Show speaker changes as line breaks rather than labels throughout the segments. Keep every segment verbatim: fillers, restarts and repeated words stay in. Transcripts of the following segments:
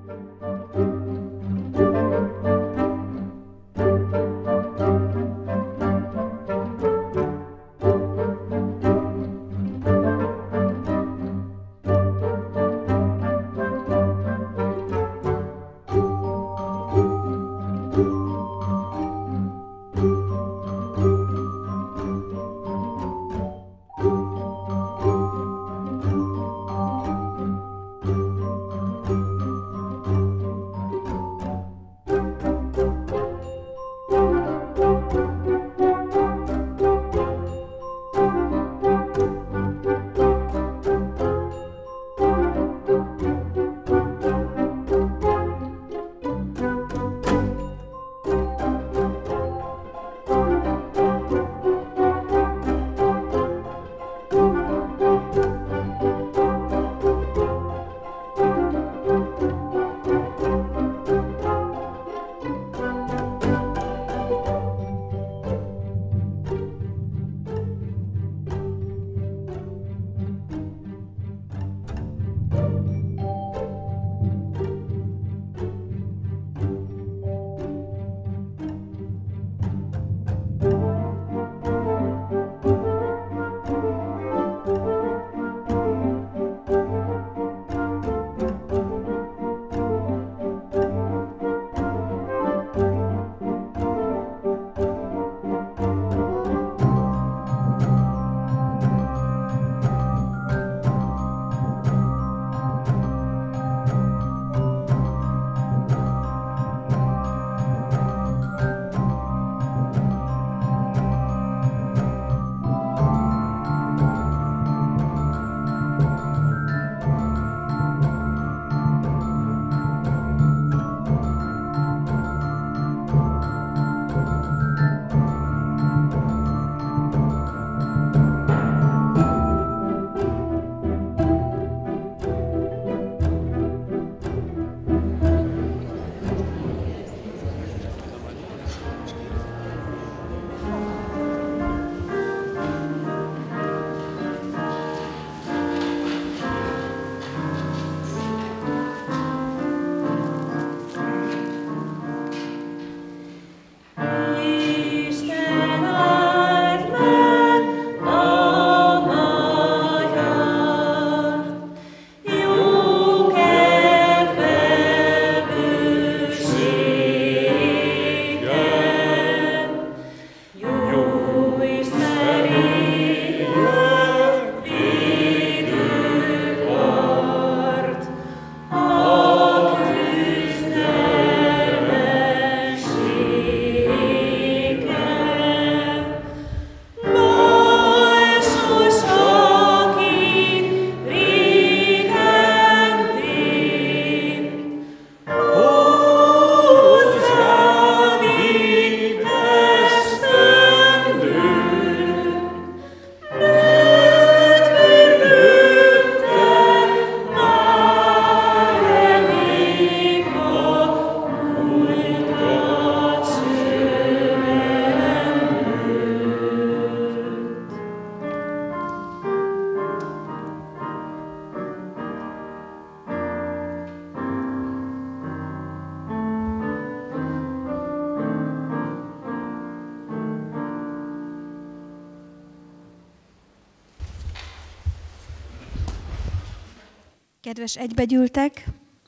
Kedves egybegyűltek,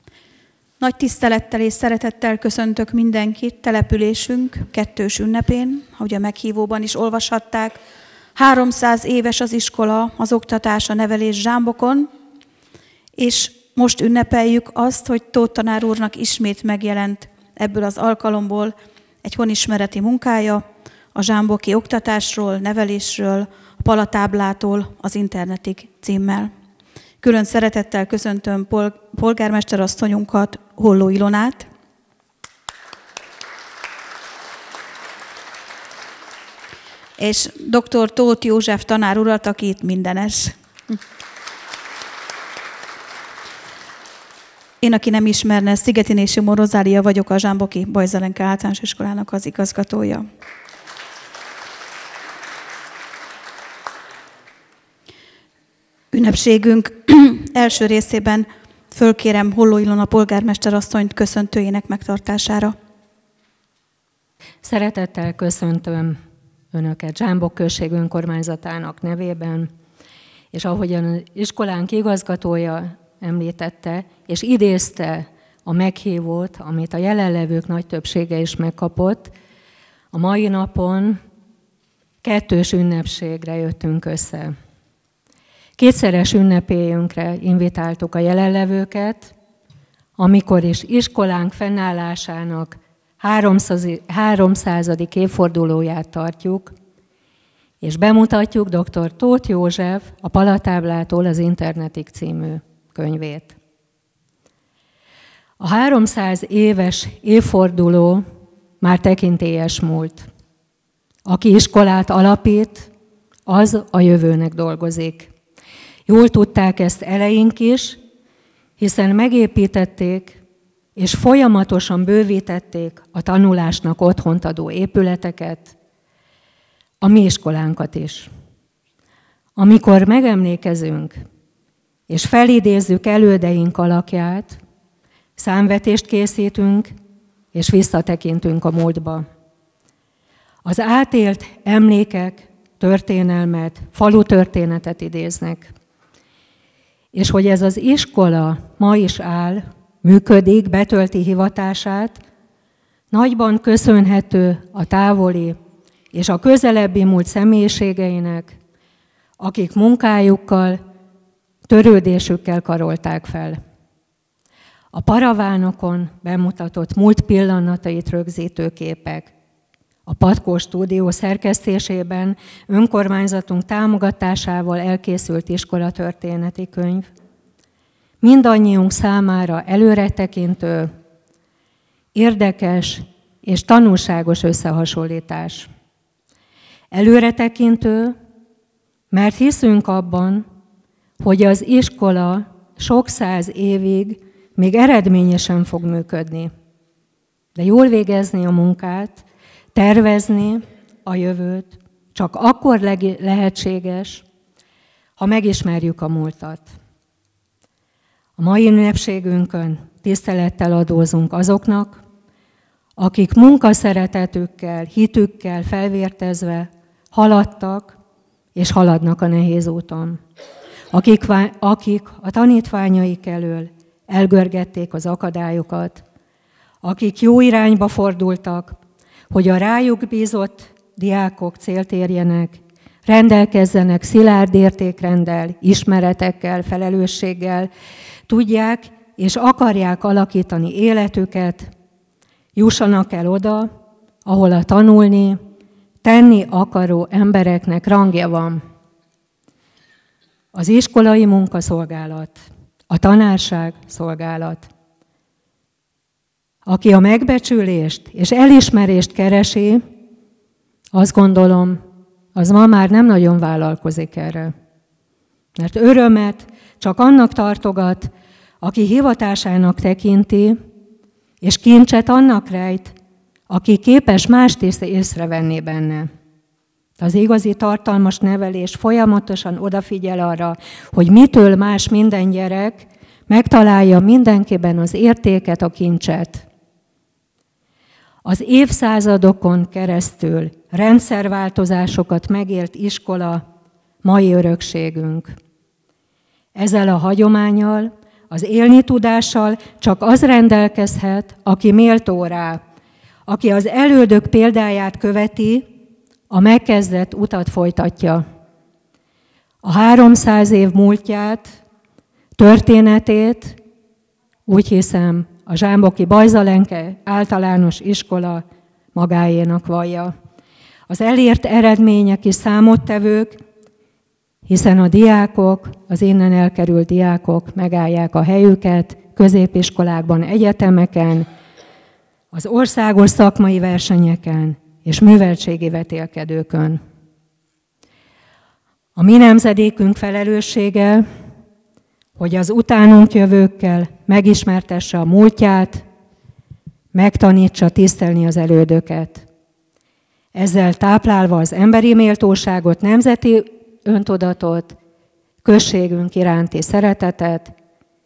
nagy tisztelettel és szeretettel köszöntök mindenkit településünk kettős ünnepén, ahogy a meghívóban is olvashatták. háromszáz éves az iskola, az oktatás, a nevelés Zsámbokon, és most ünnepeljük azt, hogy Tóth tanár úrnak ismét megjelent ebből az alkalomból egy honismereti munkája, a zsámboki oktatásról, nevelésről, a palatáblától az internetig címmel. Külön szeretettel köszöntöm pol- polgármesterasszonyunkat, Holló Ilonát, és dr. Tóth József tanár urat, aki itt mindenes. Én, aki nem ismerne, Szigetini Simon Rozália vagyok, a Zsámboki Bajzelenke Általános Iskolának az igazgatója. Ünnepségünk első részében Fölkérem Holló Ilona polgármester asszonyt köszöntőjének megtartására.
Szeretettel köszöntöm Önöket Zsámbok község önkormányzatának nevében, és ahogyan az iskolánk igazgatója említette, és idézte a meghívót, amit a jelenlevők nagy többsége is megkapott, a mai napon kettős ünnepségre jöttünk össze. Kétszeres ünnepélyünkre invitáltuk a jelenlevőket, amikor is iskolánk fennállásának háromszázadik évfordulóját tartjuk, és bemutatjuk dr. Tóth József a Palatáblától az Internetig című könyvét. A háromszáz éves évforduló már tekintélyes múlt. Aki iskolát alapít, az a jövőnek dolgozik. Jól tudták ezt eleink is, hiszen megépítették és folyamatosan bővítették a tanulásnak otthont adó épületeket, a mi iskolánkat is. Amikor megemlékezünk és felidézzük elődeink alakját, számvetést készítünk és visszatekintünk a múltba. Az átélt emlékek, történelmet, falu történetet idéznek. És hogy ez az iskola ma is áll, működik, betölti hivatását, nagyban köszönhető a távoli és a közelebbi múlt személyiségeinek, akik munkájukkal, törődésükkel karolták fel. A paravánokon bemutatott múlt pillanatait rögzítő képek, a Patkó Stúdió szerkesztésében önkormányzatunk támogatásával elkészült iskolatörténeti könyv, mindannyiunk számára előretekintő, érdekes és tanulságos összehasonlítás. Előretekintő, mert hiszünk abban, hogy az iskola sok száz évig még eredményesen fog működni. De jól végezni a munkát, tervezni a jövőt csak akkor lehetséges, ha megismerjük a múltat. A mai ünnepségünkön tisztelettel adózunk azoknak, akik munkaszeretetükkel, hitükkel felvértezve haladtak és haladnak a nehéz úton. Akik, akik a tanítványaik elől elgörgették az akadályokat, akik jó irányba fordultak, hogy a rájuk bízott diákok célt érjenek, rendelkezzenek szilárd értékrenddel, ismeretekkel, felelősséggel, tudják és akarják alakítani életüket, jussanak el oda, ahol a tanulni, tenni akaró embereknek rangja van. Az iskolai munkaszolgálat, a tanárság szolgálat. Aki a megbecsülést és elismerést keresi, azt gondolom, az ma már nem nagyon vállalkozik erre. Mert örömet csak annak tartogat, aki hivatásának tekinti, és kincset annak rejt, aki képes mást is észrevenni benne. Az igazi tartalmas nevelés folyamatosan odafigyel arra, hogy mitől más minden gyerek, megtalálja mindenkiben az értéket, a kincset. Az évszázadokon keresztül rendszerváltozásokat megélt iskola mai örökségünk. Ezzel a hagyománnyal, az élni tudással csak az rendelkezhet, aki méltó rá, aki az elődök példáját követi, a megkezdett utat folytatja. A háromszáz év múltját, történetét, úgy hiszem, a zsámboki Bajzalenke általános iskola magáénak vallja. Az elért eredmények is számottevők, hiszen a diákok, az innen elkerült diákok megállják a helyüket középiskolákban, egyetemeken, az országos szakmai versenyeken és műveltségi vetélkedőkön. A mi nemzedékünk felelőssége, hogy az utánunk jövőkkel megismertesse a múltját, megtanítsa tisztelni az elődöket. Ezzel táplálva az emberi méltóságot, nemzeti öntudatot, községünk iránti szeretetet,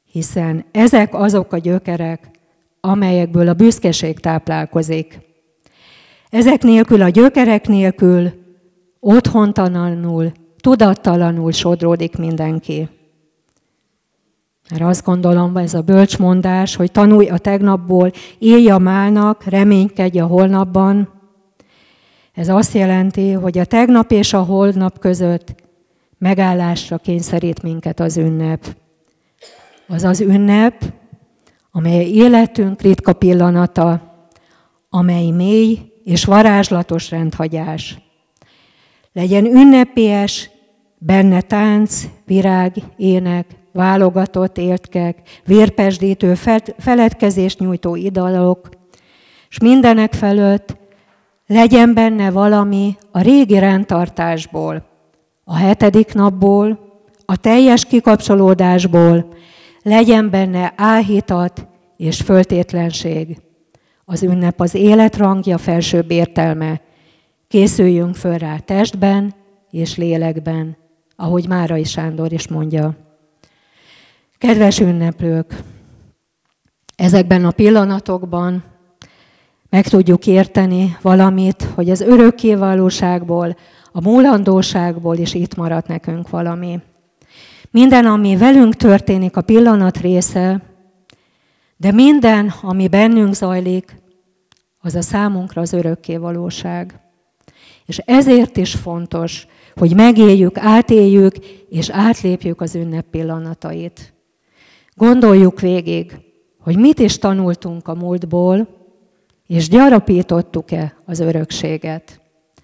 hiszen ezek azok a gyökerek, amelyekből a büszkeség táplálkozik. Ezek nélkül, a gyökerek nélkül otthontalanul, tudattalanul sodródik mindenki. Mert azt gondolom, ez a bölcsmondás, hogy tanulj a tegnapból, élj a málnak, reménykedj a holnapban. Ez azt jelenti, hogy a tegnap és a holnap között megállásra kényszerít minket az ünnep. Az az ünnep, amely életünk ritka pillanata, amely mély és varázslatos rendhagyás. Legyen ünnepélyes, benne tánc, virág, ének, válogatott éltkek, vérpesdítő, feledkezést nyújtó idalok, és mindenek felett legyen benne valami a régi rendtartásból, a hetedik napból, a teljes kikapcsolódásból, legyen benne áhítat és föltétlenség. Az ünnep az életrangja, felsőbb értelme. Készüljünk föl rá testben és lélekben, ahogy Márai Sándor is mondja. Kedves ünneplők, ezekben a pillanatokban meg tudjuk érteni valamit, hogy az örökkévalóságból, a múlandóságból is itt maradt nekünk valami. Minden, ami velünk történik, a pillanat része, de minden, ami bennünk zajlik, az a számunkra az örökkévalóság. És ezért is fontos, hogy megéljük, átéljük és átlépjük az ünnep pillanatait. Gondoljuk végig, hogy mit is tanultunk a múltból, és gyarapítottuk-e az örökséget.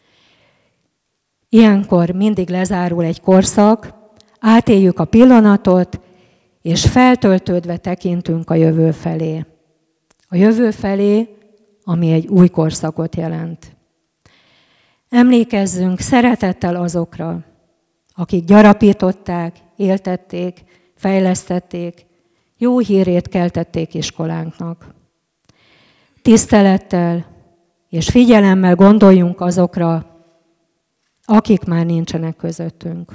Ilyenkor mindig lezárul egy korszak, átéljük a pillanatot, és feltöltődve tekintünk a jövő felé. A jövő felé, ami egy új korszakot jelent. Emlékezzünk szeretettel azokra, akik gyarapították, éltették, fejlesztették, jó hírét keltették iskolánknak. Tisztelettel és figyelemmel gondoljunk azokra, akik már nincsenek közöttünk.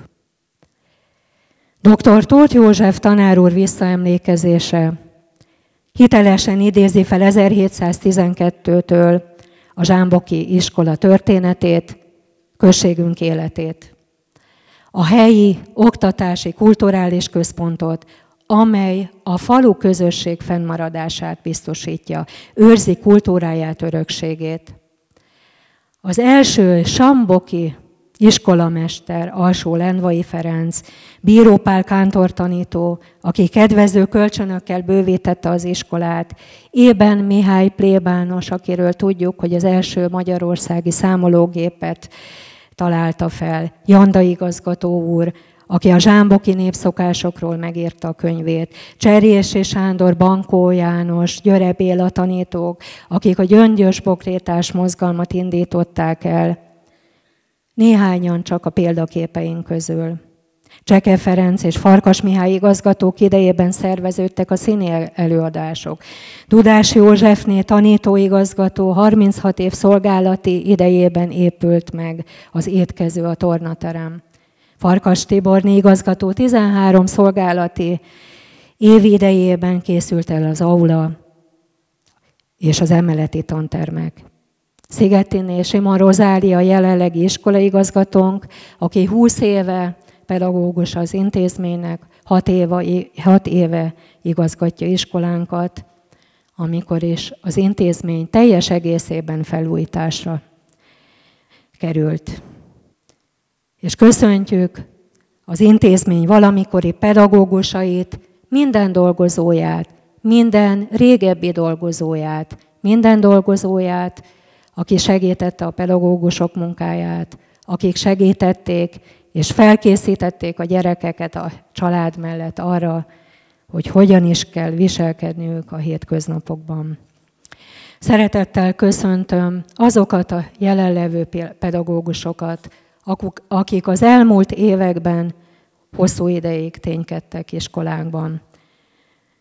doktor Tóth József tanár úr visszaemlékezése hitelesen idézi fel ezerhétszáztizenkettőtől a zsámboki iskola történetét, községünk életét. A helyi oktatási, kulturális központot, amely a falu közösség fennmaradását biztosítja, őrzi kultúráját, örökségét. Az első zsámboki iskolamester, Alsó Lendvai Ferenc, Bíró Pál kántortanító, aki kedvező kölcsönökkel bővítette az iskolát, Ében Mihály plébános, akiről tudjuk, hogy az első magyarországi számológépet találta fel, Janda igazgató úr, aki a zsámboki népszokásokról megírta a könyvét, Cserjési Sándor, Bankó János, Györe Béla tanítók, akik a gyöngyös bokrétás mozgalmat indították el. Néhányan csak a példaképeink közül. Cseke Ferenc és Farkas Mihály igazgatók idejében szerveződtek a színi előadások. Dudás Józsefné tanítóigazgató harminchat év szolgálati idejében épült meg az étkező, a tornaterem. Farkas Tiborné igazgató tizenhárom szolgálati év idejében készült el az aula és az emeleti tantermek. Szigetiné Simon Rozália jelenlegi iskolaigazgatónk, aki húsz éve pedagógus az intézménynek, hat éve, hat éve igazgatja iskolánkat, amikor is az intézmény teljes egészében felújításra került. És köszöntjük az intézmény valamikori pedagógusait, minden dolgozóját, minden régebbi dolgozóját, minden dolgozóját, aki segítette a pedagógusok munkáját, akik segítették és felkészítették a gyerekeket a család mellett arra, hogy hogyan is kell viselkedniük a hétköznapokban. Szeretettel köszöntöm azokat a jelenlevő pedagógusokat, akik az elmúlt években hosszú ideig ténykedtek iskolánkban.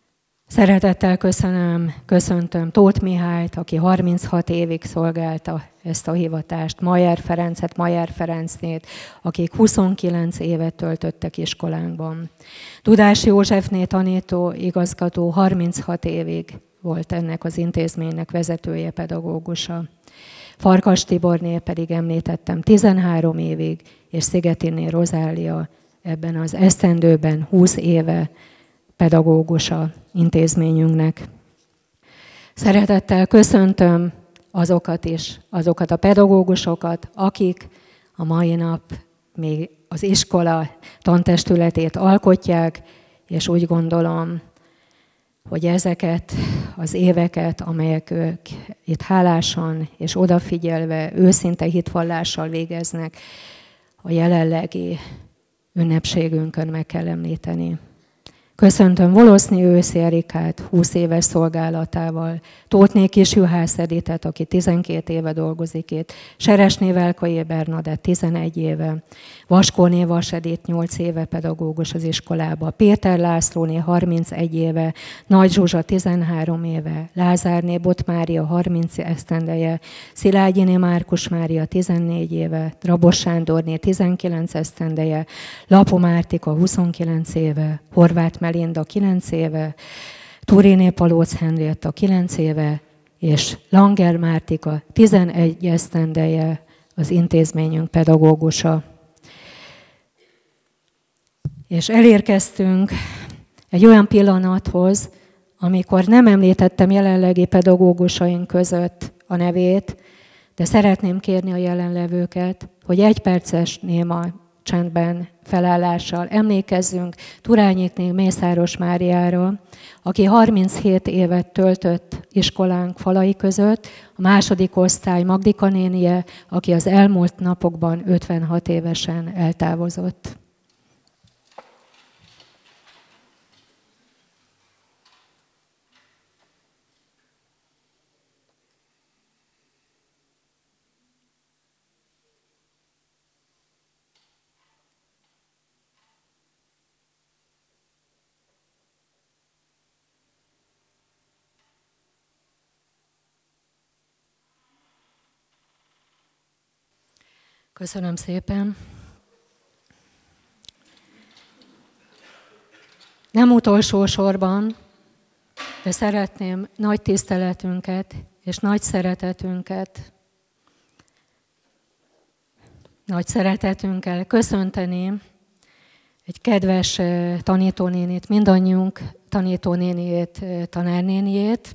Szeretettel köszönöm, köszöntöm Tóth Mihályt, aki harminchat évig szolgálta ezt a hivatást, Mayer Ferencet, Mayer Ferencnét, akik huszonkilenc évet töltöttek iskolánkban. Dudás Józsefné tanító, igazgató harminchat évig volt ennek az intézménynek vezetője, pedagógusa. Farkas Tiborné pedig említettem tizenhárom évig, és Szigetiné Rozália ebben az esztendőben húsz éve pedagógusa intézményünknek. Szeretettel köszöntöm azokat is, azokat a pedagógusokat, akik a mai nap még az iskola tantestületét alkotják, és úgy gondolom, hogy ezeket az éveket, amelyek ők itt hálásan és odafigyelve, őszinte hitvallással végeznek, a jelenlegi ünnepségünkön meg kell említeni. Köszöntöm Volosznyi Őszi Erikát húsz éves szolgálatával, Tóthné Kis Juhász Editet, aki tizenkét éve dolgozik itt, Seresné Velkai Bernadett tizenegy éve, Vaskóné Vas Edit nyolc éve pedagógus az iskolában, Péter Lászlóné harmincegy éve, Nagy Zsuzsa tizenhárom éve, Lázárné Bot Mária harminc esztendeje, Szilágyiné Márkus Mária tizennégy éve, Drabos Sándorné tizenkilenc esztendeje, Lapó Mártika huszonkilenc éve, Horváth Melinda kilenc éve, Turiné Palóc Henrietta kilenc éve, és Langer Mártika tizenegy esztendeje az intézményünk pedagógusa. És elérkeztünk egy olyan pillanathoz, amikor nem említettem jelenlegi pedagógusaink között a nevét, de szeretném kérni a jelenlevőket, hogy egy perces néma csendben, felállással emlékezzünk Turányikné Mészáros Máriára, aki harminchét évet töltött iskolánk falai között, a második osztály Magdika nénie, aki az elmúlt napokban ötvenhat évesen eltávozott. Köszönöm szépen. Nem utolsó sorban, de szeretném nagy tiszteletünket és nagy szeretetünket, nagy szeretetünkkel köszönteni egy kedves tanítónénit, mindannyiunk tanítónéniét, tanárnéniét,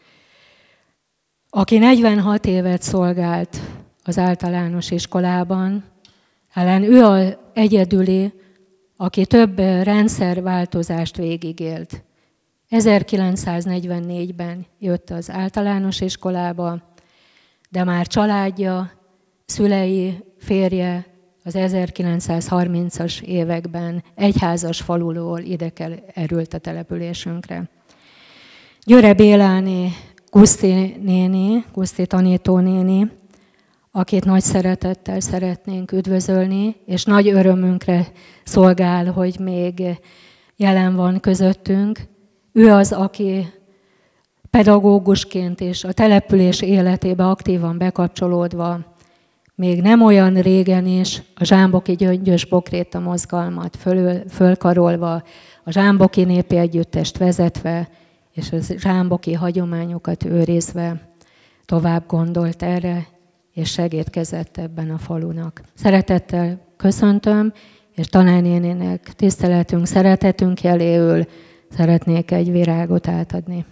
aki negyvenhat évet szolgált az általános iskolában. Ellen ő az egyedüli, aki több rendszerváltozást végigélt. ezerkilencszáznegyvennégyben jött az általános iskolába, de már családja, szülei, férje az ezerkilencszázharmincas években egyházas faluról ide került a településünkre. Győre Béláné, Guszti néni, Guszti tanítónéni, akit nagy szeretettel szeretnénk üdvözölni, és nagy örömünkre szolgál, hogy még jelen van közöttünk. Ő az, aki pedagógusként és a település életébe aktívan bekapcsolódva, még nem olyan régen is a zsámboki gyöngyös bokréta mozgalmat föl, fölkarolva, a zsámboki népi együttest vezetve, és a zsámboki hagyományokat őrizve tovább gondolt erre, és segítkezett ebben a falunak. Szeretettel köszöntöm, és tanárnéninek tiszteletünk, szeretetünk jeléül szeretnék egy virágot átadni.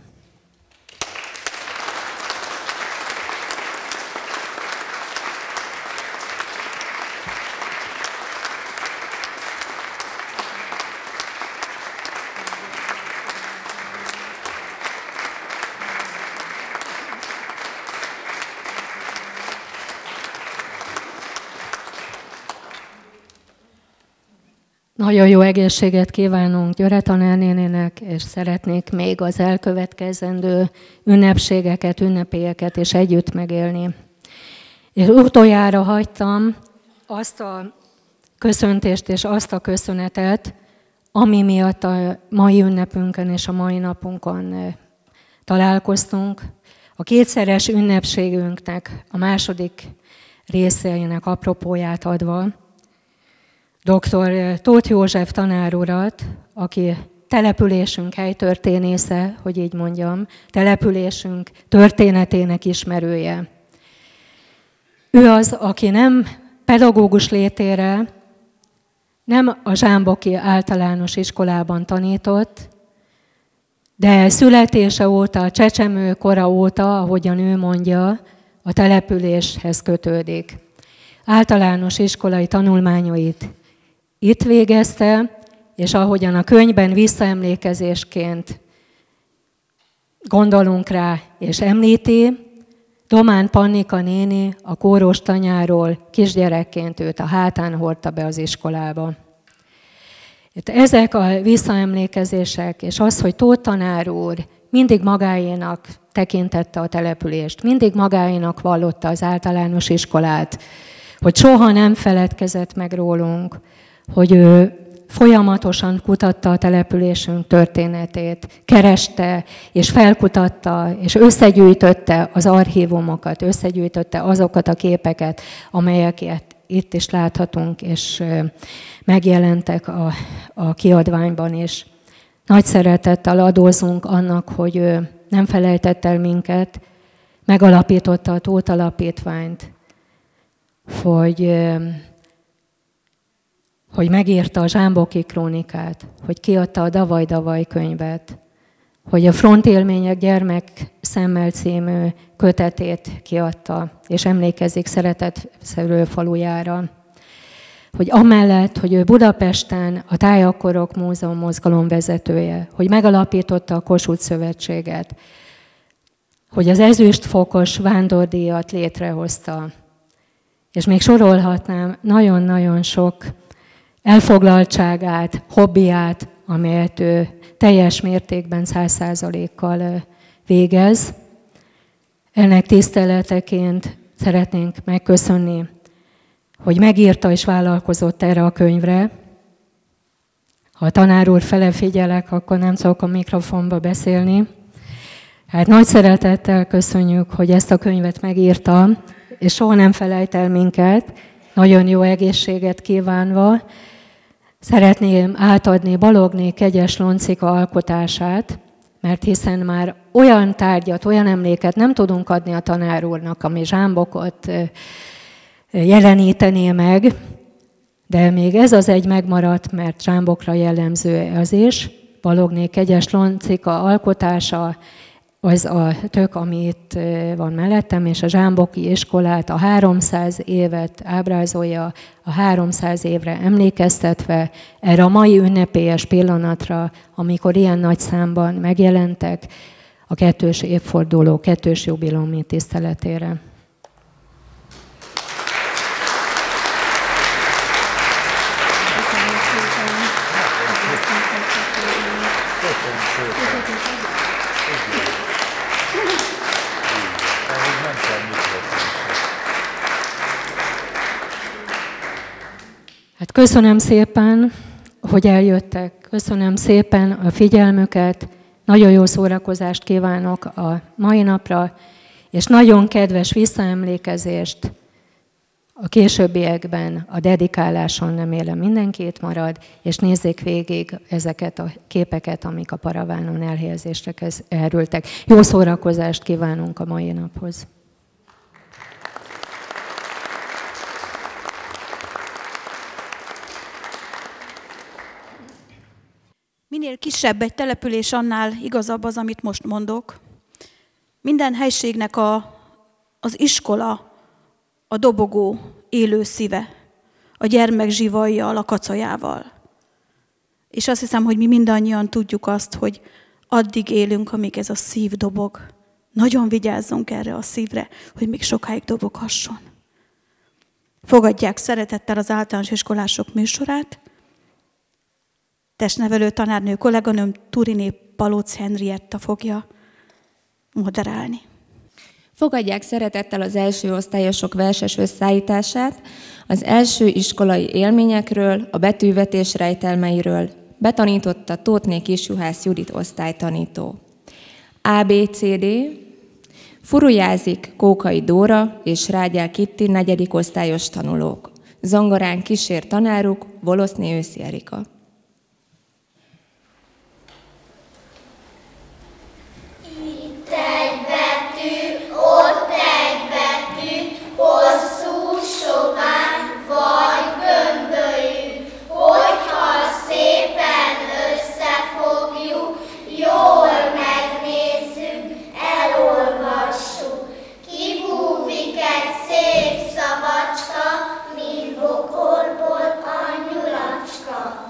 Nagyon jó egészséget kívánunk Győre tanárnéninek, és szeretnék még az elkövetkezendő ünnepségeket, ünnepélyeket is együtt megélni. És utoljára hagytam azt a köszöntést és azt a köszönetet, ami miatt a mai ünnepünkön és a mai napunkon találkoztunk. A kétszeres ünnepségünknek a második részeinek apropóját adva doktor Tóth József tanár urat, aki településünk helytörténésze, hogy így mondjam, településünk történetének ismerője. Ő az, aki nem pedagógus létére, nem a Zsámboki Általános Iskolában tanított, de születése óta, a csecsemő kora óta, ahogyan ő mondja, a településhez kötődik. Általános iskolai tanulmányait itt végezte, és ahogyan a könyvben visszaemlékezésként gondolunk rá és említi, Domán Pannika néni a kóros tanyáról kisgyerekként őt a hátán hordta be az iskolába. Itt ezek a visszaemlékezések, és az, hogy Tóth tanár úr mindig magáénak tekintette a települést, mindig magáénak vallotta az általános iskolát, hogy soha nem feledkezett meg rólunk, hogy ő folyamatosan kutatta a településünk történetét, kereste és felkutatta, és összegyűjtötte az archívumokat, összegyűjtötte azokat a képeket, amelyeket itt is láthatunk, és megjelentek a, a kiadványban is. Nagy szeretettel adózunk annak, hogy ő nem felejtett el minket, megalapította a Tóth Alapítványt, hogy, hogy megírta a Zsámboki krónikát, hogy kiadta a Davaj-Davaj könyvet, hogy a Frontélmények gyermekszemmel című kötetét kiadta, és emlékezik Szeretetszedő falujára. Hogy amellett, hogy ő Budapesten a Tájakkorok Múzeum mozgalom vezetője, hogy megalapította a Kossuth Szövetséget, hogy az ezüstfokos vándordíjat létrehozta, és még sorolhatnám nagyon-nagyon sok elfoglaltságát, hobbiát, amelyet ő teljes mértékben, száz százalékkal végez. Ennek tiszteleteként szeretnénk megköszönni, hogy megírta és vállalkozott erre a könyvre. Ha a tanár úr fele figyelek, akkor nem tudok a mikrofonba beszélni. Hát nagy szeretettel köszönjük, hogy ezt a könyvet megírta, és soha nem felejt el minket, nagyon jó egészséget kívánva. Szeretném átadni Balogné Kegyes Loncika alkotását, mert hiszen már olyan tárgyat, olyan emléket nem tudunk adni a tanár úrnak, ami Zsámbokot jelenítené meg, de még ez az egy megmaradt, mert Zsámbokra jellemző az is. Balogné Kegyes Loncika alkotása, az a tök, ami itt van mellettem, és a Zsámboki iskolát, a háromszáz évet ábrázolja, a háromszáz évre emlékeztetve, erre a mai ünnepélyes pillanatra, amikor ilyen nagy számban megjelentek a kettős évforduló, kettős jubileumi tiszteletére. Hát köszönöm szépen, hogy eljöttek. Köszönöm szépen a figyelmüket. Nagyon jó szórakozást kívánok a mai napra, és nagyon kedves visszaemlékezést a későbbiekben a dedikáláson remélem mindenkit marad, és nézzék végig ezeket a képeket, amik a paravánon elhelyezésre kerültek. Jó szórakozást kívánunk a mai naphoz.
Minél kisebb egy település, annál igazabb az, amit most mondok. Minden helységnek a, az iskola, a dobogó élő szíve, a gyermek zsivajjal, a kacajával. És azt hiszem, hogy mi mindannyian tudjuk azt, hogy addig élünk, amíg ez a szív dobog. Nagyon vigyázzunk erre a szívre, hogy még sokáig doboghasson. Fogadják szeretettel az általános iskolások műsorát. Testnevelő tanárnő kolléganőm Turiné Palóc Henrietta fogja moderálni.
Fogadják szeretettel az első osztályosok verses összeállítását, az első iskolai élményekről, a betűvetés rejtelmeiről, Betanította Tóthné Kisjuhász Judit osztálytanító. á bé cé dé. Furujázik Kókai Dóra és Rágyel Kitti negyedik osztályos tanulók. Zongorán kísér tanáruk Voloszné Őszi Erika.
Itt egy betű, ott egy betű, hosszú, sovány vagy gömbölyű. Hogyha szépen összefogjuk, jól megnézzük, elolvassuk. Kibúvik egy szép szavacska, mint bokorból a nyulacska.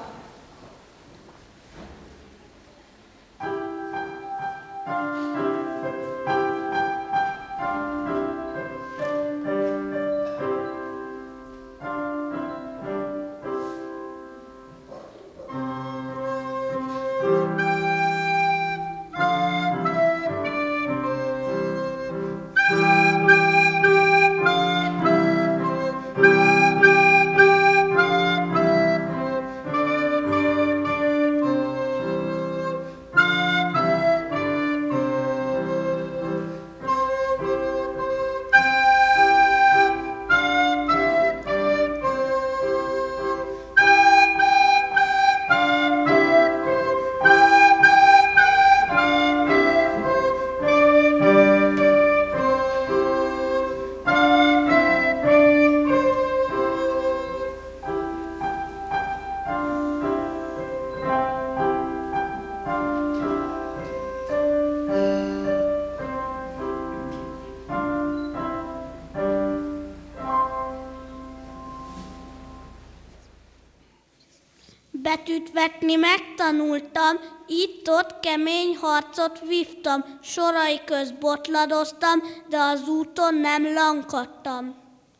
Betűt vetni megtanultam, itt-ott kemény harcot vívtam, sorai közt botladoztam, de az úton nem lankadtam.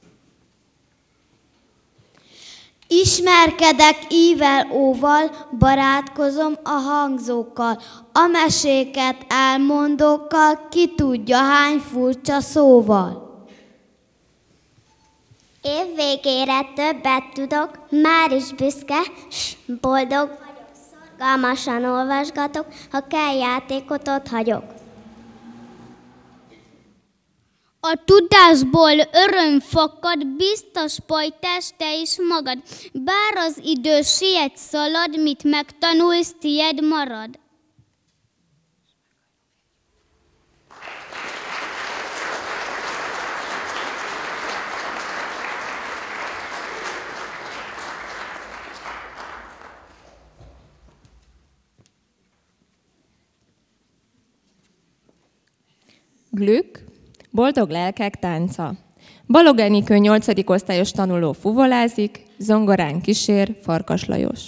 Ismerkedek ível, óval, barátkozom a hangzókkal, a meséket elmondókkal, ki tudja hány furcsa szóval. Év végére többet tudok, már is büszke, s boldog vagyok. Szorgalmasan olvasgatok, ha kell játékot ott hagyok.
A tudásból öröm fakad, biztos pajtás te is magad. Bár az idő siet szalad, mit megtanulsz, tied marad.
Glück, boldog lelkek tánca. Balog Enikő nyolcadik osztályos tanuló fuvolázik, zongorán kísér Farkas Lajos.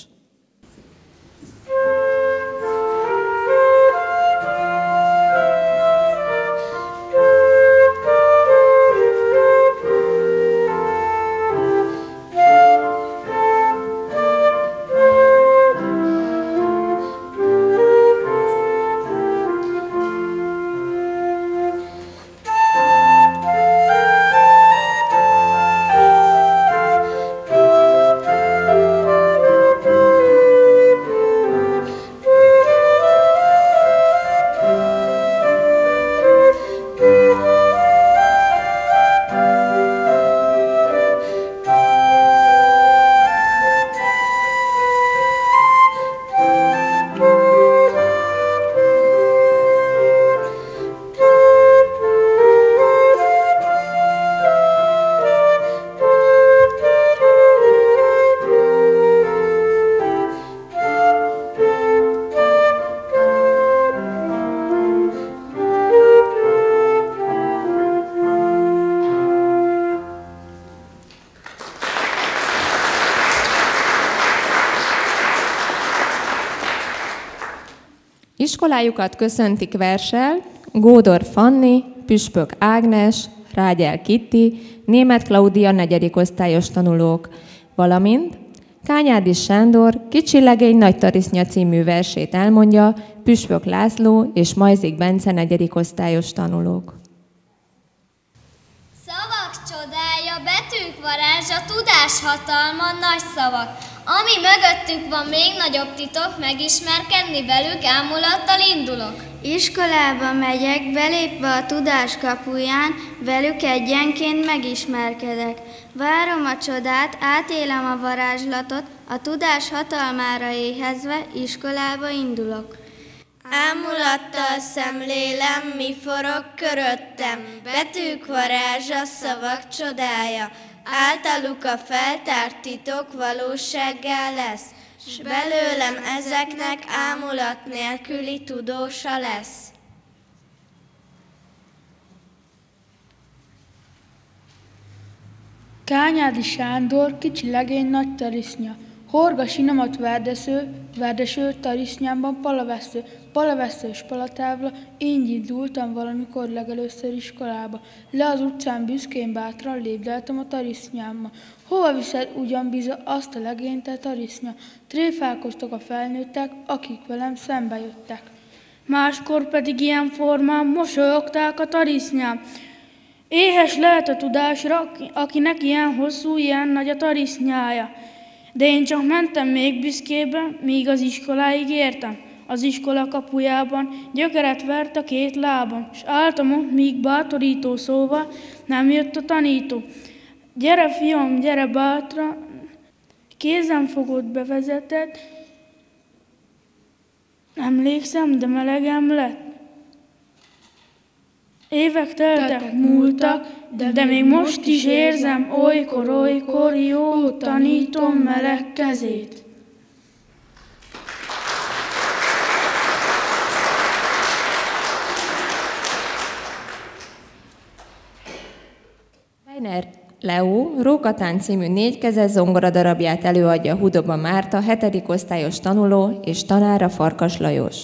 Iskolájukat köszöntik verssel Gódor Fanni, Püspök Ágnes, Rágyel Kitti, Németh Klaudia negyedik osztályos tanulók, valamint Kányádi Sándor Kicsi legény nagy tarisznya című versét elmondja Püspök László és Majzik Bence negyedik osztályos tanulók.
Szavak csodája, betűk varázsa, tudás hatalma, nagy szavak. Ami mögöttük van még nagyobb titok, megismerkedni velük, ámulattal indulok.
Iskolába megyek, belépve a tudás kapuján, velük egyenként megismerkedek. Várom a csodát, átélem a varázslatot, a tudás hatalmára éhezve iskolába indulok.
Ámulattal szemlélem, mi forog köröttem, betűk varázsa, szavak csodája, általuk a feltárt titok valósággá lesz, s belőlem ezeknek ámulat nélküli tudósa lesz.
Kányádi Sándor, kicsi legény, nagy tarisznya. Horga sinomat verdeső, verdeső, tarisznyámban palavesző, palavesző és palatávla, így indultam valamikor legelőször iskolába. Le az utcán büszkén bátran lépdeltem a tarisznyámmal. Hova viszed ugyan biza azt a legényt, te tarisznya? Tréfálkoztak a felnőttek, akik velem szembe jöttek. Máskor pedig ilyen formán mosolyogták a tarisznyám. Éhes lehet a tudásra, akinek ilyen hosszú, ilyen nagy a tarisznyája. De én csak mentem még büszkébe, míg az iskoláig értem. Az iskola kapujában gyökeret vert a két lábam, s álltam ott, míg bátorító szóval nem jött a tanító. Gyere, fiam, gyere bátra, kézen fogott, bevezetett. Emlékszem, de melegem lett. Évek teltek, múltak, de, de még most is érzem olykor, olykor jó tanítom meleg kezét.
Weiner Leó Rókatán című négykezes zongoradarabját előadja Hudoba Márta, hetedik osztályos tanuló és tanára Farkas Lajos.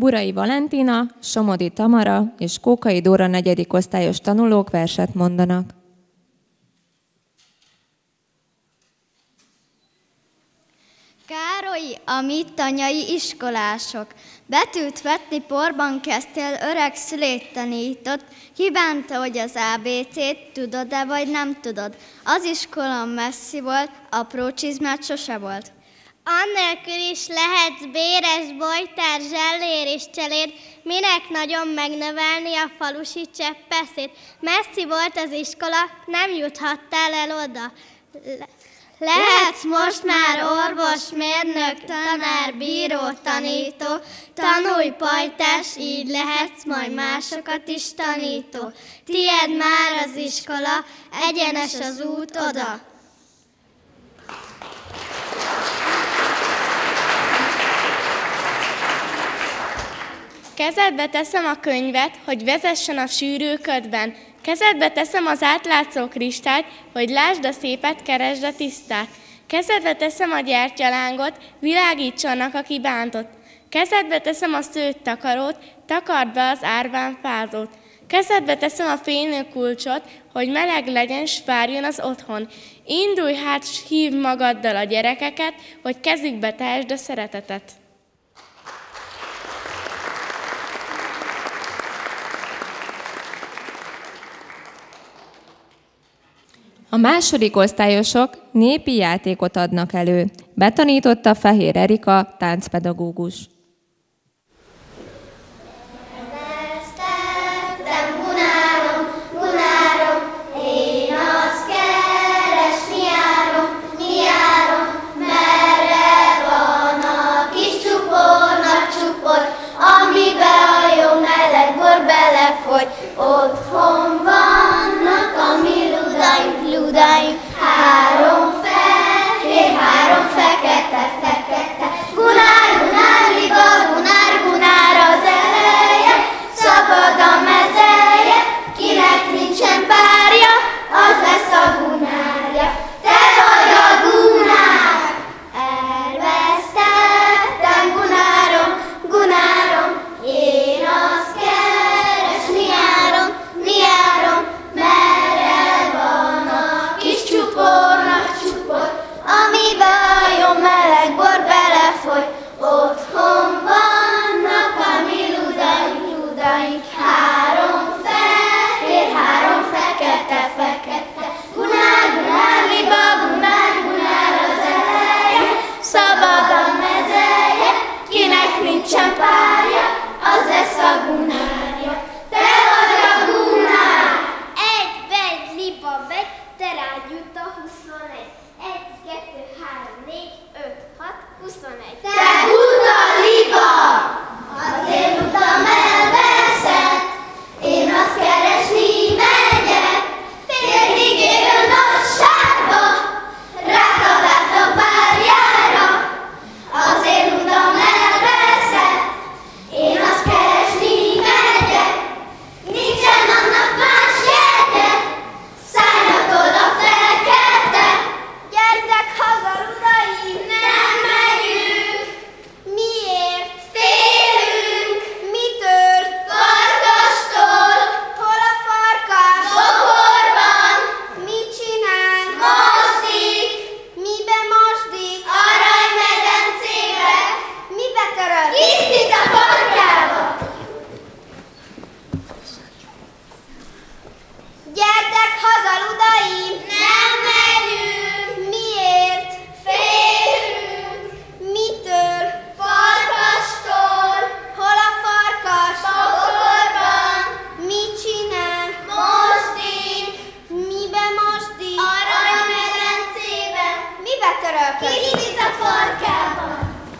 Burai Valentina, Somodi Tamara és Kókai Dóra negyedik osztályos tanulók verset mondanak.
Károlyi, a mi tanyai iskolások, betűt vetni porban kezdtél, öreg szülét tanított, kibánta, hogy az á bé cét tudod-e vagy nem tudod. Az iskola messzi volt, apró csizmát sose volt.
Annélkül is lehetsz béres, bojtár, zsellér és cseléd, minek nagyon megnövelni a falusi cseppeszét. Messzi volt az iskola, nem juthattál el oda. Le- Lehetsz most már orvos, mérnök, tanár, bíró, tanító, tanulj pajtás, így lehetsz majd másokat is tanító. Tied már az iskola, egyenes az út oda.
Kezedbe teszem a könyvet, hogy vezessen a sűrű ködben. Kezedbe teszem az átlátszó kristályt, hogy lásd a szépet, keresd a tisztát. Kezedbe teszem a gyertyalángot, világítsanak, aki bántott. Kezedbe teszem a szőtt takarót, takard be az árván fázót. Kezedbe teszem a fénylő kulcsot, hogy meleg legyen, s várjon az otthon. Indulj hát, s hívd magaddal a gyerekeket, hogy kezükbe tehesd a szeretetet.
A második osztályosok népi játékot adnak elő. Betanította Fehér Erika, táncpedagógus.
Otthon vannak a mi ludaink, ludaink, három fehér, három fekete, fekete. Gunár, gunár, liba, gunár, gunár az eleje, szabad a mezeje, kinek nincsen párja, az lesz a gunárja. Te vagy a gunár! Elvesztettem gunárom, gunárom, én azt keresni járom, mi járom, merre van a kis csupor, nagy csupor, amibe a jó meleg bor belefoly. Otthon vannak a mi ludaink, ludaink, három fehér, három fekete, fekete. Gunár, gunár, liba, gunár, gunár az eleje, szabad a mezeje, kinek nincsen párja, az lesz a gunárja. Te vagy a gunár!
Egy, begy, liba, begy, te rád jut a huszonegy. Egy, kettő, három, négy, öt, hat, huszonegy.
Te buta liba! Az én utam elveszett, én azt keresni megyek. Térdig élő nagyságba, rátalált a párjára. Az én utam elveszett, én azt keresni megyek. Nincsen annak más jegye, szálljatok a fekete.
Gyertek haza, udaim!
Nem megyünk!
Miért?
Félünk!
Mitől?
Farkastól!
Hol a farkas?
Bokorban!
Mit csinál?
Mosdik!
Mibe mosdik?
Aranymedencébe!
Mibe töröd?
Kiszít a farkába!
Gyertek haza, udaim!
Nem megyünk!
Miért?
Félünk!
Mitől?
Farkastól!
Hol a farkas?
Bokorban!
Mit csinál?
Mosdik!
Mibe mosdik?
Aranymedencébe!
Mibe török?
Kiszít a farkába!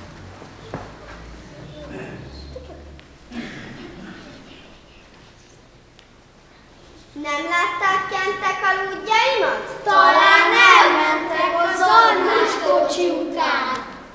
Nem látták kentek a lúdjaimat?
Talán elmentek a zonnás kocsi után.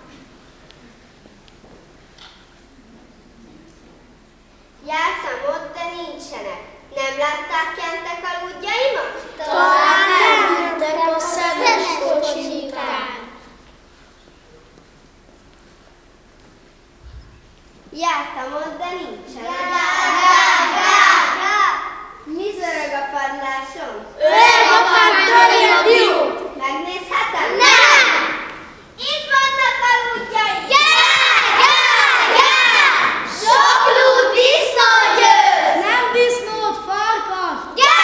Jártam ott, de nincsenek. Nem látták kentek a lúdjaimat?
Talán elmentek a szenes kocsi után. Jártam ott, de nincsen.
Gá, gá, gá, gá.
Mi zörög a padláson?
Öreg apám tolja a diót.
Megnézhetem?
Nem! Itt vannak a lúdjai. Gá, gá, gá. Sok lúd disznó győz.
Nem disznót, farkas.
Gá!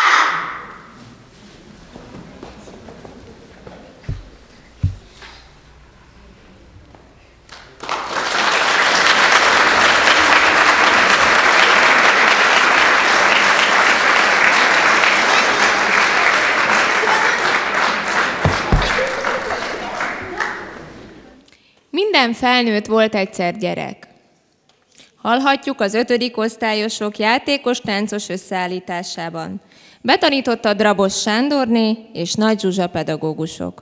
Minden felnőtt volt egyszer gyerek. Hallhatjuk az ötödik osztályosok játékos táncos összeállításában. Betanította Drabos Sándorné és Nagy Zsuzsa pedagógusok.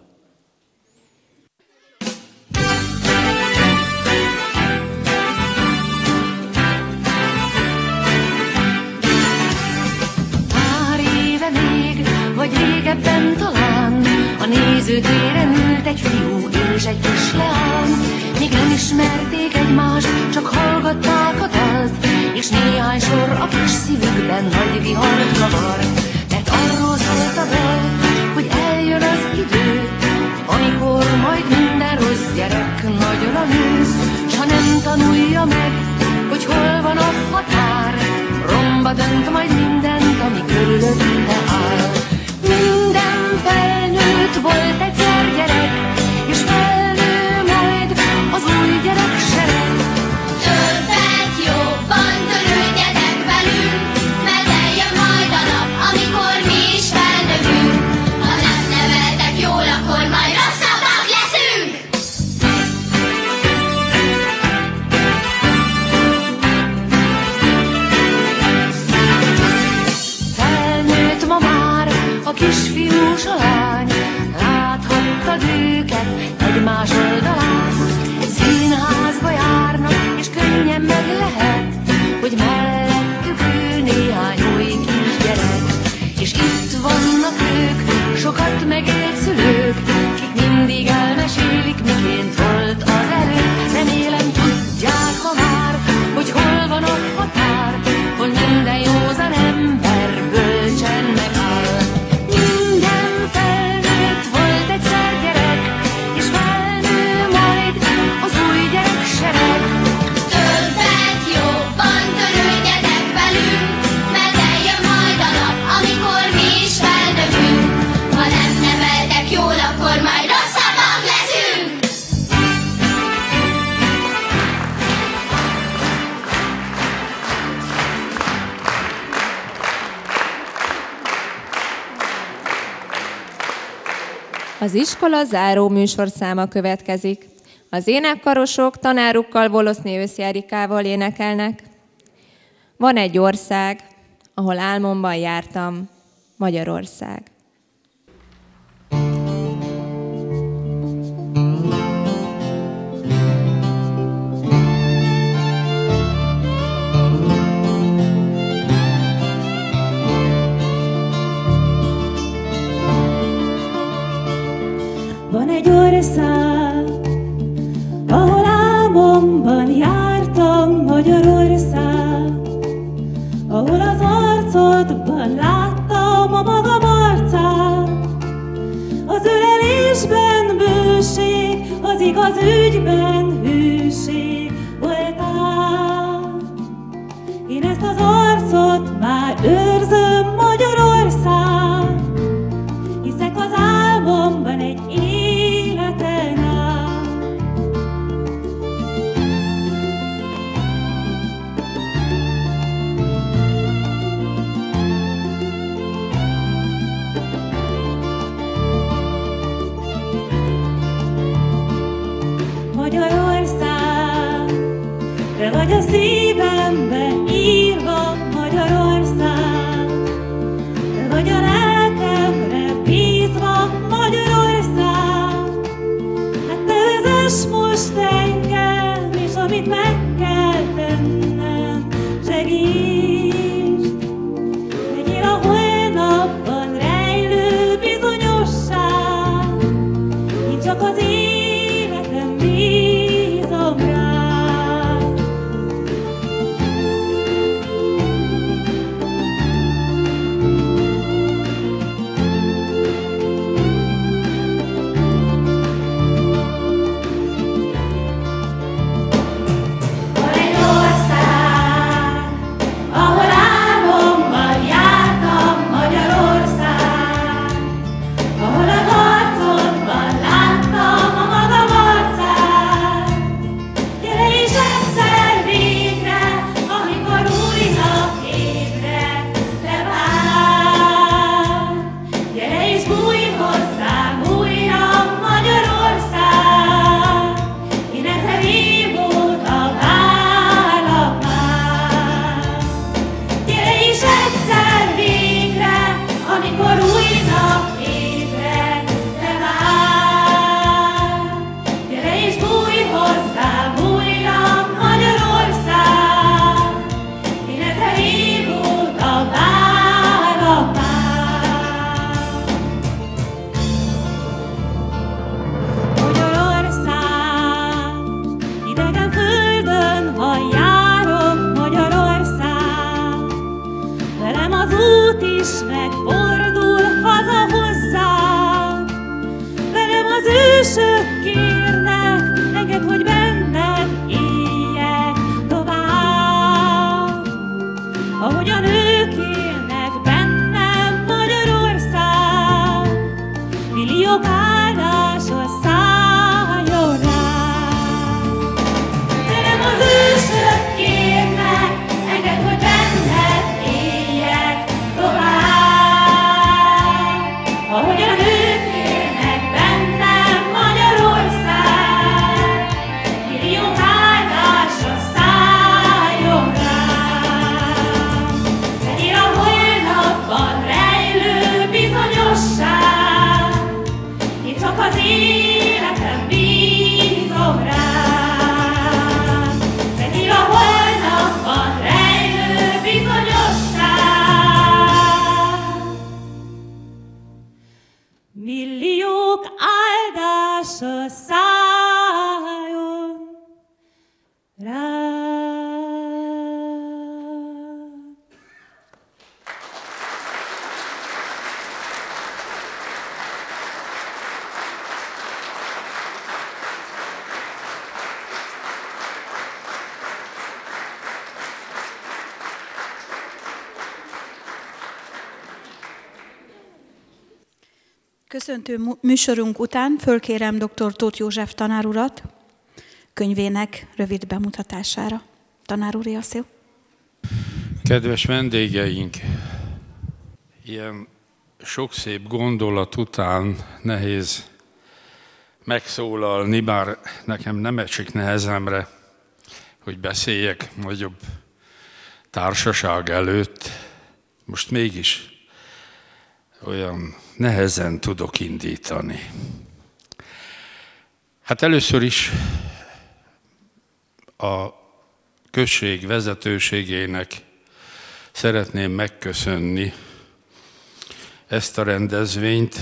Pár éve még, vagy régebben talán, a nézőtéren ült egy fiú és egy kis leány. Még nem ismerték egymást, csak hallgatták a dalt, és néhány sor a kis szívükben nagy vihart kavart. Mert arról szólt a dal, hogy eljön az idő, amikor majd minden rossz gyerek nagyra nő, s ha nem tanulja meg, hogy hol van a határ, romba dönt majd mindent, ami körülötte áll. Minden felnőtt volt egyszer gyerek, és felnő majd az új gyerek sereg.
Többet jobban törődjetek velünk, mert eljön majd a nap, amikor mi is felnövünk. Ha nem neveltek jól, akkor majd rosszabbak leszünk.
Felnőtt ma már a kisfiú s a lány, láthattad őket egymás oldalán. Színházba járnak, és könnyen meg lehet, hogy mellettük ő néhány új kisgyerek. És itt vannak ők, sokat megélt szülők, kik mindig elmesélik, miként volt az előtt. Remélem tudják ma már, hogy hol van a határ, hogy minden józan ember bölcsen megáll. Minden felnőtt volt egyszer gyerek, és felnő majd az új gyerek sereg.
Többet jobban törődjetek velünk, mert eljön majd a nap, amikor mi is felnövünk. Ha nem neveltek jól, akkor majd rosszabbak leszünk.
Az iskola záró műsorszáma következik. Az énekkarosok tanárukkal, Voloszné Őszi Erikával énekelnek. Van egy ország, ahol álmomban jártam, Magyarország.
Van egy ország, ahol álmomban jártam, Magyarország, ahol az arcodban láttam a magam arcát. Az ölelésben bőség, az igaz ügyben hűség voltál. Én ezt az arcot már őrzöm, Magyarország, hiszek az álmomban egy életen át. Magyarország, te vagy a szívemben írva, Magyarország, te vagy a lelkemre bízva, Magyarország. Hát te vezess most engem, és amit meg kell tennem, segítsd. Legyél a holnapban rejlő bizonyosság, én csak az életem bízom rád. is megfordul haza hozzám. Velem az ősök kérnek, engedd, hogy benned éljek tovább. Ahogyan ők élnek bennem, Magyarország, milliók áldása szálljon rám. Velem az ősök kérnek, engedd, hogy benned éljek tovább. Ahogyan ők élnek bennem, Magyarország, milliók áldása szálljon rám. Legyél a holnapban rejlő bizonyosság, én csak az életem bízom rám. Legyél a holnapban rejlő bizonyosság, milliók áldása szálljon rám.
Köszöntő műsorunk után fölkérem dr. Tóth József tanár urat könyvének rövid bemutatására. Tanár úr, a szó.
Kedves vendégeink, ilyen sok szép gondolat után nehéz megszólalni, bár nekem nem esik nehezemre, hogy beszéljek nagyobb társaság előtt. Most mégis olyan nehezen tudok indítani. Hát először is a község vezetőségének szeretném megköszönni ezt a rendezvényt,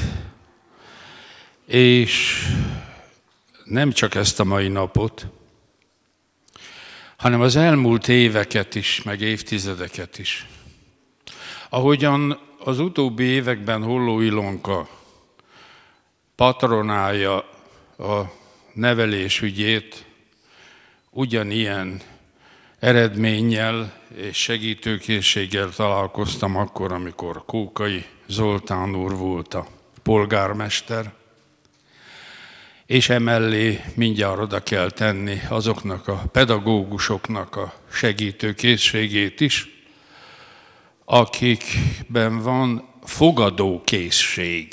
és nem csak ezt a mai napot, hanem az elmúlt éveket is, meg évtizedeket is. Ahogyan az utóbbi években Holló Ilonka patronálja a nevelésügyét, ugyanilyen eredménnyel és segítőkészséggel találkoztam akkor, amikor Kókai Zoltán úr volt a polgármester, és emellé mindjárt oda kell tenni azoknak a pedagógusoknak a segítőkészségét is, akikben van fogadókészség,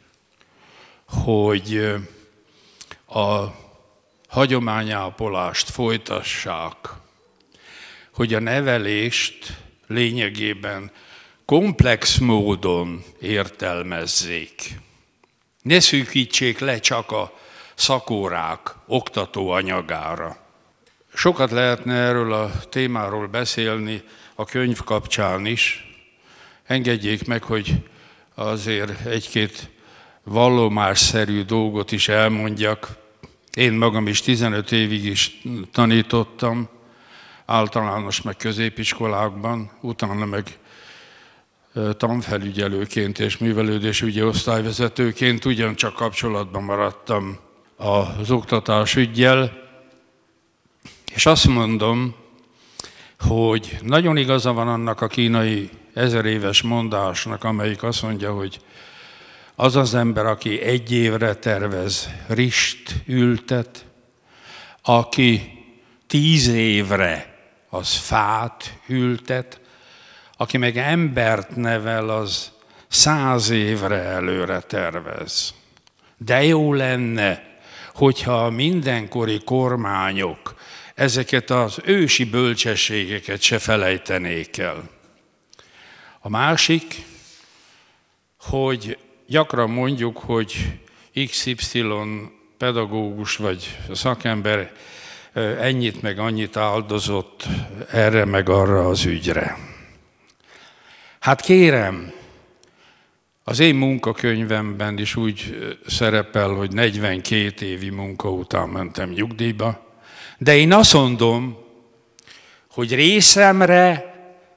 hogy a hagyományápolást folytassák, hogy a nevelést lényegében komplex módon értelmezzék. Ne szűkítsék le csak a szakórák oktatóanyagára. Sokat lehetne erről a témáról beszélni a könyv kapcsán is. Engedjék meg, hogy azért egy-két vallomásszerű dolgot is elmondjak. Én magam is tizenöt évig is tanítottam, általános meg középiskolákban, utána meg tanfelügyelőként és művelődésügyi osztályvezetőként ugyancsak kapcsolatban maradtam az oktatásüggyel, és azt mondom, hogy nagyon igaza van annak a kínai ezer éves mondásnak, amelyik azt mondja, hogy az az ember, aki egy évre tervez, rist ültet, aki tíz évre, az fát ültet, aki meg embert nevel, az száz évre előre tervez. De jó lenne, hogyha a mindenkori kormányok ezeket az ősi bölcsességeket se felejtenék el. A másik, hogy gyakran mondjuk, hogy iksz ipszilon pedagógus vagy szakember ennyit meg annyit áldozott erre meg arra az ügyre. Hát kérem, az én munkakönyvemben is úgy szerepel, hogy negyvenkét évi munka után mentem nyugdíjba, de én azt mondom, hogy részemre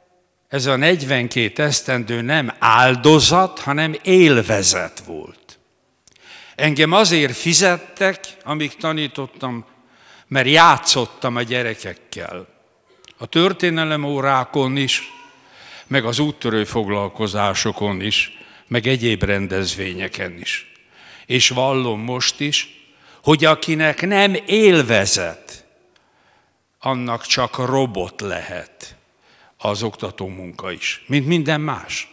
ez a negyvenkét esztendő nem áldozat, hanem élvezet volt. Engem azért fizettek, amíg tanítottam, mert játszottam a gyerekekkel. A történelem órákon is, meg az úttörő foglalkozásokon is, meg egyéb rendezvényeken is. És vallom most is, hogy akinek nem élvezet, annak csak robot lehet az oktató munka is, mint minden más.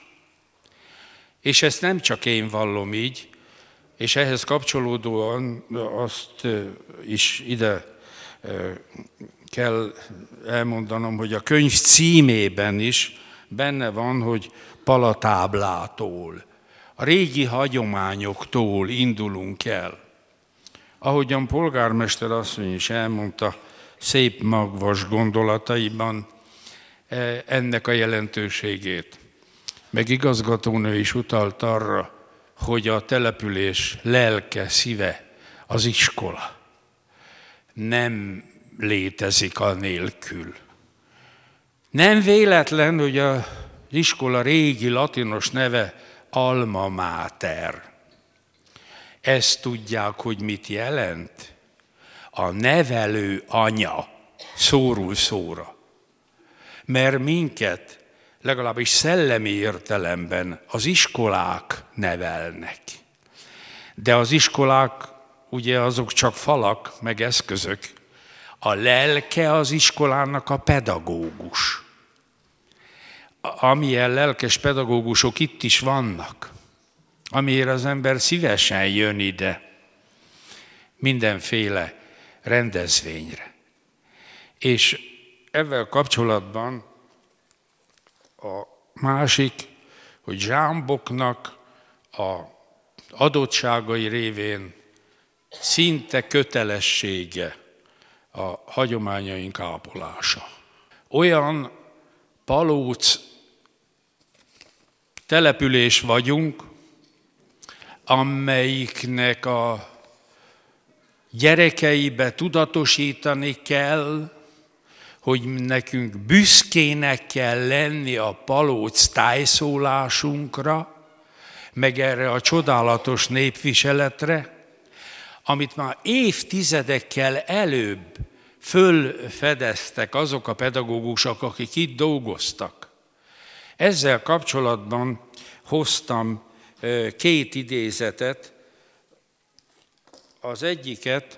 És ezt nem csak én vallom így, és ehhez kapcsolódóan azt is ide kell elmondanom, hogy a könyv címében is benne van, hogy palatáblától, a régi hagyományoktól indulunk el. Ahogyan polgármester asszony is elmondta szép magvas gondolataiban ennek a jelentőségét. Meg igazgatónő is utalt arra, hogy a település lelke, szíve az iskola. Nem létezik anélkül. Nem véletlen, hogy az iskola régi latinos neve Alma Mater. Ezt tudják, hogy mit jelent? A nevelő anya, szóról szóra. Mert minket, legalábbis szellemi értelemben az iskolák nevelnek. De az iskolák ugye azok csak falak, meg eszközök. A lelke az iskolának a pedagógus. Amilyen lelkes pedagógusok itt is vannak, amiért az ember szívesen jön ide mindenféle rendezvényre. És ezzel kapcsolatban a másik, hogy zsámboknak a adottságai révén szinte kötelessége a hagyományaink ápolása. Olyan palóc település vagyunk, amelyiknek a gyerekeibe tudatosítani kell, hogy nekünk büszkének kell lenni a palóc tájszólásunkra, meg erre a csodálatos népviseletre, amit már évtizedekkel előbb fölfedeztek azok a pedagógusok, akik itt dolgoztak. Ezzel kapcsolatban hoztam két idézetet. Az egyiket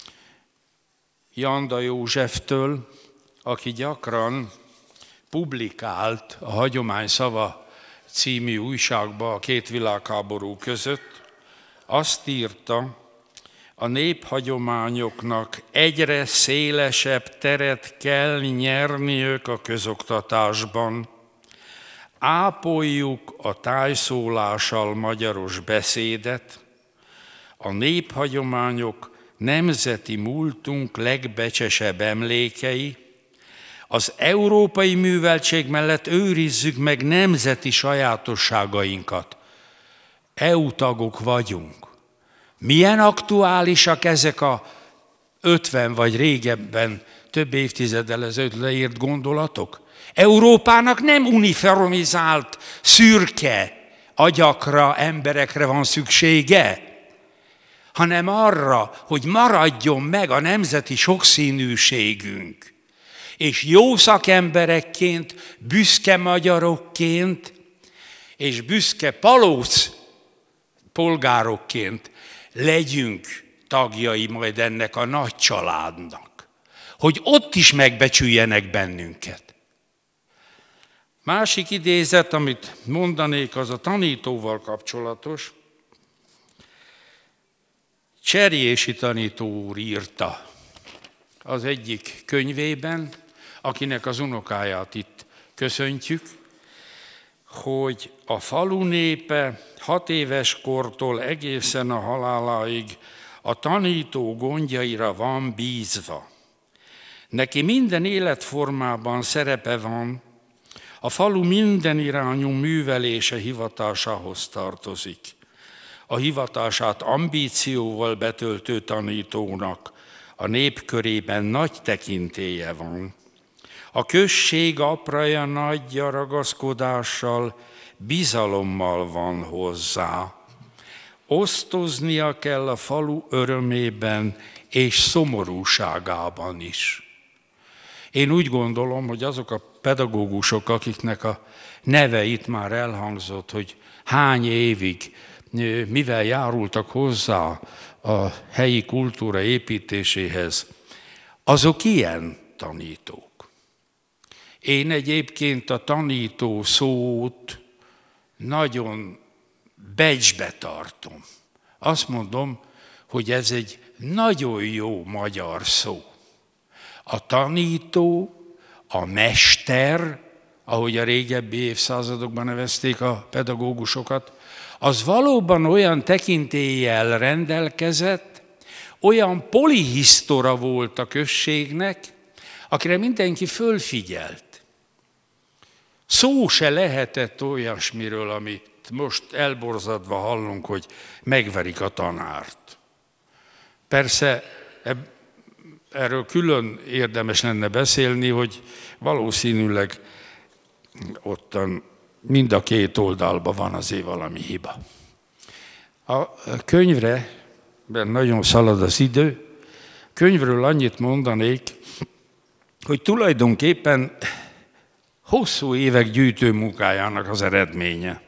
Janda Józseftől, aki gyakran publikált a Hagyomány Szava című újságba a két világháború között, azt írta, a néphagyományoknak egyre szélesebb teret kell nyerniük a közoktatásban. Ápoljuk a tájszólással magyaros beszédet, a néphagyományok nemzeti múltunk legbecsesebb emlékei, az európai műveltség mellett őrizzük meg nemzeti sajátosságainkat. é u tagok vagyunk. Milyen aktuálisak ezek a ötven vagy régebben, több évtizeddel ezelőtt leírt gondolatok? Európának nem uniformizált, szürke agyakra, emberekre van szüksége, hanem arra, hogy maradjon meg a nemzeti sokszínűségünk. És jó szakemberekként, büszke magyarokként, és büszke palóc polgárokként legyünk tagjai majd ennek a nagy családnak. Hogy ott is megbecsüljenek bennünket. Másik idézet, amit mondanék, az a tanítóval kapcsolatos. Cserjési tanító úr írta az egyik könyvében, akinek az unokáját itt köszöntjük, hogy a falu népe hat éves kortól egészen a haláláig a tanító gondjaira van bízva. Neki minden életformában szerepe van, a falu minden irányú művelése hivatásához tartozik. A hivatását ambícióval betöltő tanítónak a nép körében nagy tekintélye van. A község apraja nagyja ragaszkodással, bizalommal van hozzá. Osztoznia kell a falu örömében és szomorúságában is. Én úgy gondolom, hogy azok a pedagógusok, akiknek a neve itt már elhangzott, hogy hány évig, mivel járultak hozzá a helyi kultúra építéséhez, azok ilyen tanítók. Én egyébként a tanító szót nagyon becsbe tartom. Azt mondom, hogy ez egy nagyon jó magyar szó. A tanító, a mester, ahogy a régebbi évszázadokban nevezték a pedagógusokat, az valóban olyan tekintéllyel rendelkezett, olyan polihisztora volt a községnek, akire mindenki fölfigyelt. Szó se lehetett olyasmiről, amit most elborzadva hallunk, hogy megverik a tanárt. Persze erről külön érdemes lenne beszélni, hogy valószínűleg ottan mind a két oldalban van azért valami hiba. A könyvre, mert nagyon szalad az idő, könyvről annyit mondanék, hogy tulajdonképpen hosszú évek gyűjtő munkájának az eredménye.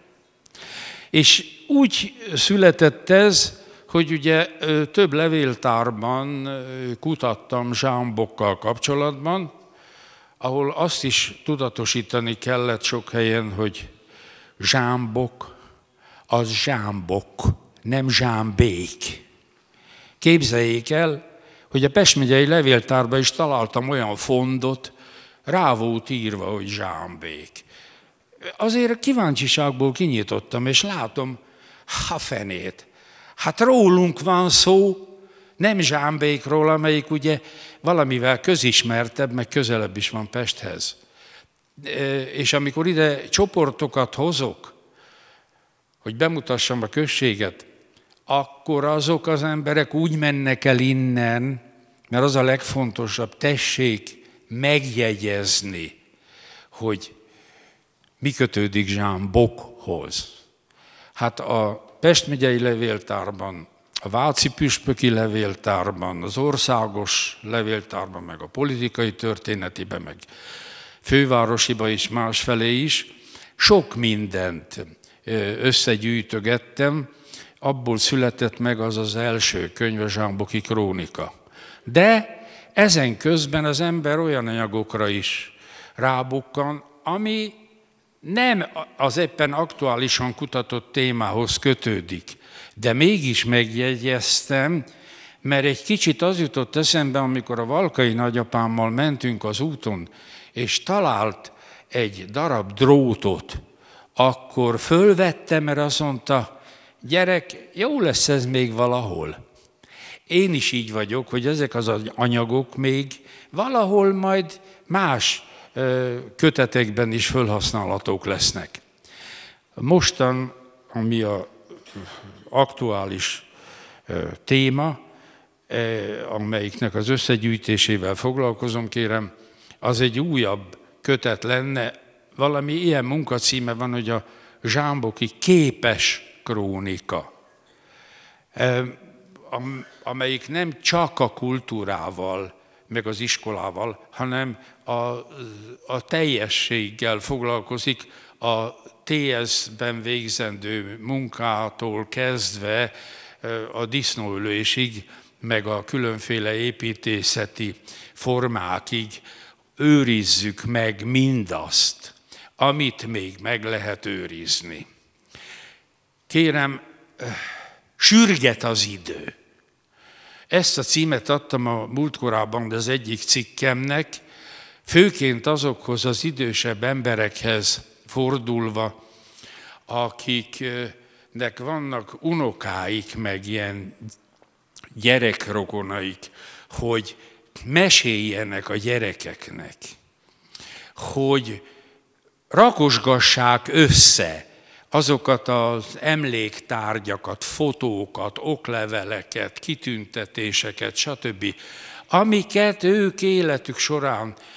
És úgy született ez, hogy ugye több levéltárban kutattam Zsámbokkal kapcsolatban, ahol azt is tudatosítani kellett sok helyen, hogy Zsámbok az zsámbok, nem zsámbék. Képzeljék el, hogy a Pest megyei levéltárban is találtam olyan fondot, rá volt írva, hogy zsámbék. Azért kíváncsiságból kinyitottam, és látom, ha fenét. Hát rólunk van szó, nem Zsámbékról, amelyik ugye valamivel közismertebb, meg közelebb is van Pesthez. És amikor ide csoportokat hozok, hogy bemutassam a községet, akkor azok az emberek úgy mennek el innen, mert az a legfontosabb, tessék megjegyezni, hogy mi kötődik Zsámbokhoz. Hát a Pest megyei levéltárban, a váci püspöki levéltárban, az országos levéltárban, meg a politikai történetiben, meg fővárosiba is, másfelé is, sok mindent összegyűjtögettem, abból született meg az az első könyv, a Zsámboki krónika. De ezen közben az ember olyan anyagokra is rábukkan, ami nem az éppen aktuálisan kutatott témához kötődik, de mégis megjegyeztem, mert egy kicsit az jutott eszembe, amikor a valkai nagyapámmal mentünk az úton, és talált egy darab drótot, akkor fölvettem, mert azt mondta, gyerek, jó lesz ez még valahol. Én is így vagyok, hogy ezek az anyagok még valahol majd más kötetekben is felhasználhatók lesznek. Mostan, ami az aktuális téma, amelyiknek az összegyűjtésével foglalkozom, kérem, az egy újabb kötet lenne, valami ilyen munkacíme van, hogy a Zsámboki képes krónika, amelyik nem csak a kultúrával, meg az iskolával, hanem a, a teljességgel foglalkozik, a té es-ben végzendő munkától kezdve a disznóölésig, meg a különféle építészeti formákig őrizzük meg mindazt, amit még meg lehet őrizni. Kérem, sürget az idő. Ezt a címet adtam a múltkorában az egyik cikkemnek, főként azokhoz az idősebb emberekhez fordulva, akiknek vannak unokáik, meg ilyen gyerekrokonaik, hogy meséljenek a gyerekeknek, hogy rakosgassák össze azokat az emléktárgyakat, fotókat, okleveleket, kitüntetéseket, stb., amiket ők életük során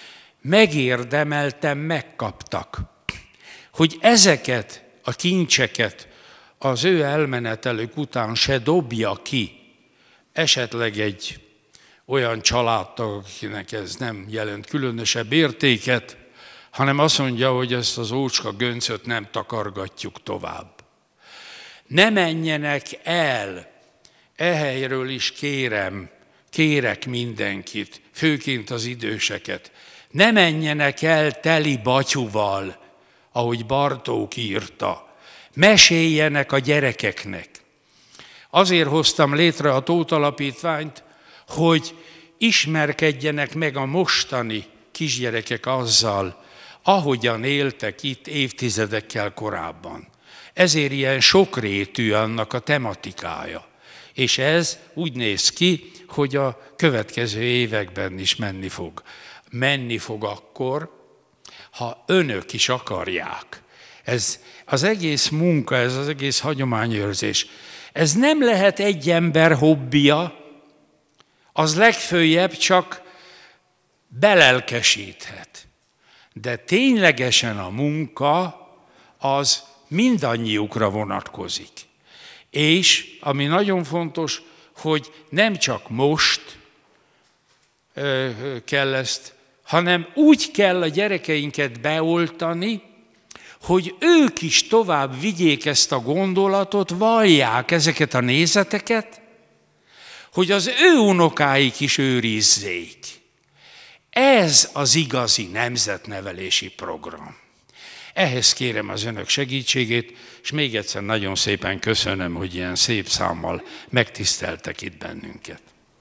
megérdemelten megkaptak, hogy ezeket a kincseket az ő elmenetelük után se dobja ki, esetleg egy olyan családtag, akinek ez nem jelent különösebb értéket, hanem azt mondja, hogy ezt az ócska göncöt nem takargatjuk tovább. Ne menjenek el, e helyről is kérem, kérek mindenkit, főként az időseket, ne menjenek el teli batyuval, ahogy Bartók írta, meséljenek a gyerekeknek. Azért hoztam létre a Tóth Alapítványt, hogy ismerkedjenek meg a mostani kisgyerekek azzal, ahogyan éltek itt évtizedekkel korábban. Ezért ilyen sokrétű annak a tematikája. És ez úgy néz ki, hogy a következő években is menni fog. Menni fog akkor, ha önök is akarják. Ez az egész munka, ez az egész hagyományőrzés, ez nem lehet egy ember hobbija, az legföljebb csak belelkesíthet. De ténylegesen a munka az mindannyiukra vonatkozik. És ami nagyon fontos, hogy nem csak most ö, kell ezt, hanem úgy kell a gyerekeinket beoltani, hogy ők is tovább vigyék ezt a gondolatot, vallják ezeket a nézeteket, hogy az ő unokáik is őrizzék. Ez az igazi nemzetnevelési program. Ehhez kérem az önök segítségét, és még egyszer nagyon szépen köszönöm, hogy ilyen szép számmal megtiszteltek itt bennünket.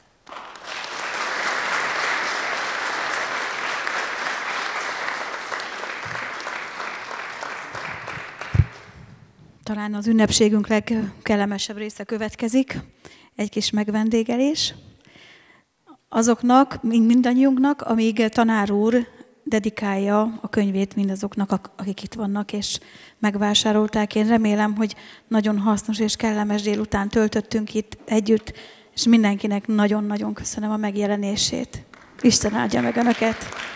Talán az ünnepségünk legkellemesebb része következik, egy kis megvendégelés. Azoknak, mindannyiunknak, amíg tanár úr dedikálja a könyvét mindazoknak, akik itt vannak és megvásárolták. Én remélem, hogy nagyon hasznos és kellemes délután töltöttünk itt együtt, és mindenkinek nagyon-nagyon köszönöm a megjelenését. Isten áldja meg önöket!